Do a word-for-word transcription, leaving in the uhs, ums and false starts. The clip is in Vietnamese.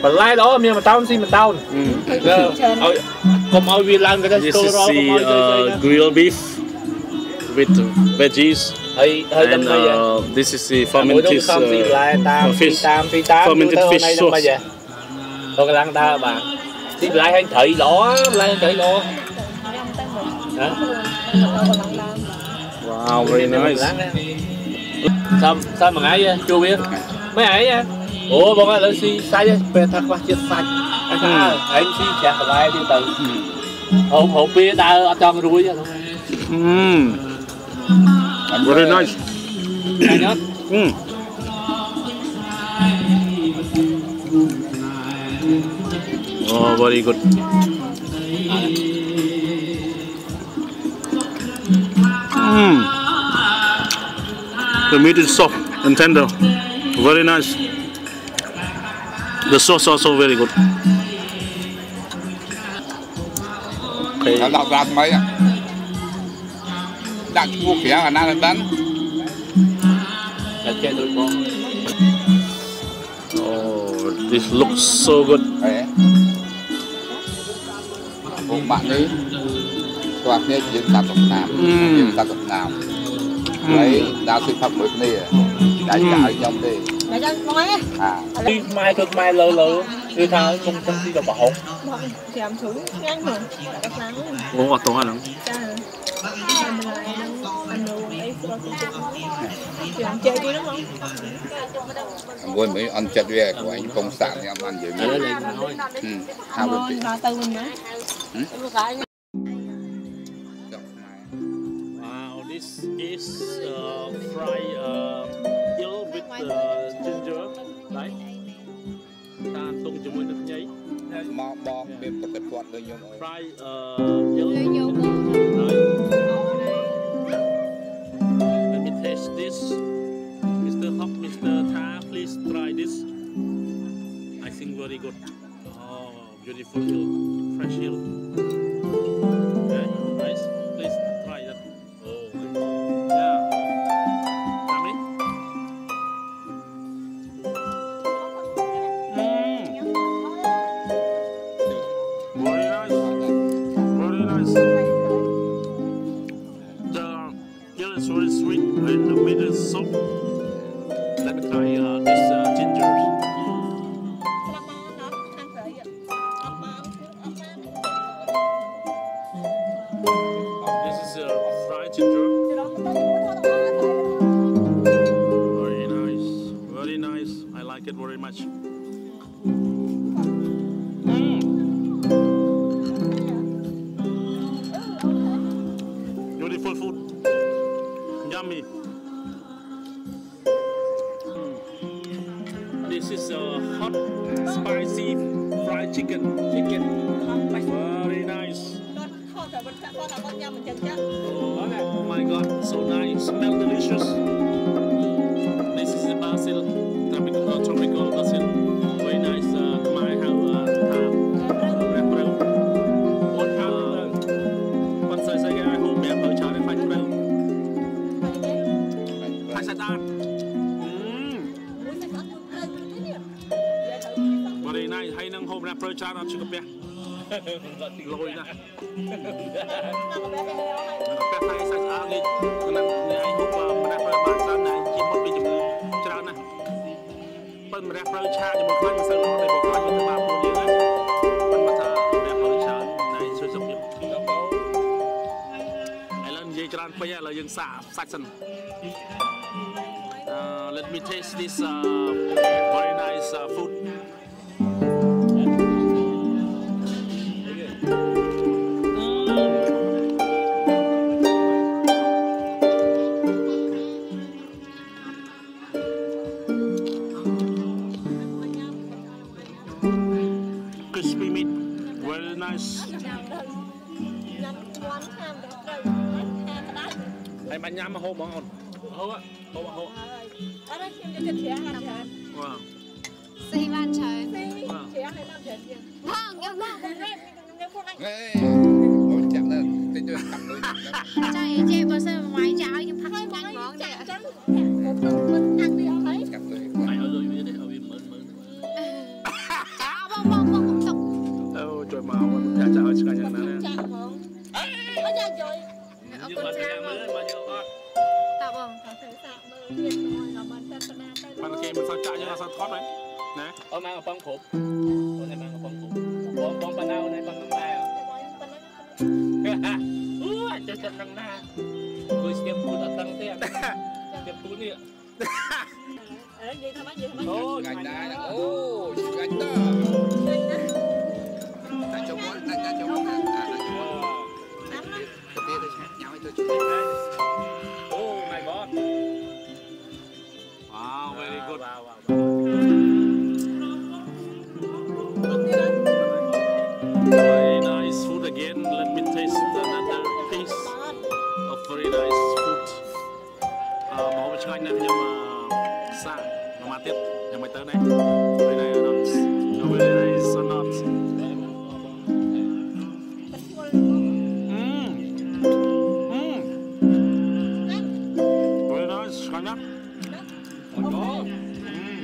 But lai đó miếng mà tao xin mà tao. Không ao vi lan cái đó. This is the uh, grilled beef with veggies. And uh, this is the fermented uh, fish. Fermented fish sauce. Tôi đang ta bà. Đi lại hành thầy đó, lại hành thầy đó. Wow, very nice. Sao sao mà ấy chưa biết mấy ấy nha. Ủa bọn anh lấy xi sai về thật quá chết sạch. Anh anh xi chặt lại đi từ. Hộp hộp bia ta cho cái ruồi vậy. Hmm. Very nice. Hay nhất. Hmm. Oh, very good. Mm. The meat is soft and tender. Very nice. The sauce also very good. Okay. Nó đọc ra mấy ạ. Đặt mua phía ở nào lên đánh. Oh, this looks so good. Một bạn ấy toàn nghe chuyện ta Việt Nam, chuyện ta Việt Nam. Lấy đào sinh phẩm mới này, đại trả trong đây. Đại cho con ấy. À. Mai thôi mai lơ lơ, người ta không không đi vào bảo. Thì làm thử nhanh rồi. Các láng. Ủa ở tòa lắm. Chơi đi đúng không? Quên mấy ăn chặt về của anh công sản thì ăn gì nữa. Ừ. Hai mươi tỷ. Wow, this is uh, fried uh, eel with uh, ginger, right? Ta tung cho mình nước nhấy. Mò bom bên tập quạt lên nhau. Fried uh, eel. Right. Let me taste this. Mister Hop, Mister Tha, please try this. I think very good. Oh, beautiful eel, fresh eel. Okay, nice. Please try that. Oh, yeah. Yummy. Mm. Very nice. Very nice. The eel is very sweet and the meat is soft. Let me try uh, this uh, ginger. This is uh, fried ginger. Very nice, very nice. I like it very much. Mm. Beautiful food. Yummy. This is a hot, spicy fried chicken. Chicken. Very nice. Oh my God, so nice. Smell delicious. This is the basil, tropical, uh, tropical basil. Very nice. Uh, my how uh, wrapper. What how? One size I get. I hope me apple char and fried brown. Fried satan. Very nice. Hay năng hôm rapper cha nó chưa có bé. Lôi nè. Bé hay sai áo đi. Nên ngày hôm mà rapper bán sao này chỉ một bị chụp cha nè. Bên rapper cha thì một khoản mà sao nó để một khoản như thế ba mươi đấy. Bên mà ta rapper cha này sôi sục nhiều. Ai lên dây cha bây giờ là dừng xả sạch sần. Let me taste this uh, very nice uh, food. Crispy meat, very nice. Em ăn nhắm mà hô món ngon. Hô á, hô á, hô. Wow. Xì ban trời. Vâng, em vâng. Ê, ôi chắc là tên tôi cặp đôi. Trời chị bữa sao ngoài cháo nhưng phát nhanh món đấy ạ. Mình ăn đi không thấy. Cặp đôi. Mày ở rồi để ở bên mơn mơn. chụp hình ra mới lên bao nhiêu con. Tạ bông. Có thể tạo mơ nhiệt rồi nó bật ra tận tay Bạn kia mình sao chạy như là sao thoát đấy. Nè. Ô mang ở bông khủng. Con này mang ở bông khủng. Bông bông pan nào này con năm ba. Ủa, chơi chân năm na. Tôi xem phút ở tăng tiền. Xem phút đi ạ. Ờ, gì thôi bác gì thôi bác. Ô, gạch đá nè. Ô, gạch đó. Ta cho món, ta ta cho món. Ta ta cho món. Nắm đó. Tôi biết tôi sẽ nhau tôi chụp. oh my god. Wow, very good. Wow, wow. Very nice food again. Let me taste another piece of very nice food. À, món bánh chanh này nhưng mà xa, nó mà tiếp, nhưng mà tới này. Very nice or not? No, very nice or not? Mmm, mmm, very nice, khá nhá. Oh my god. Mmm.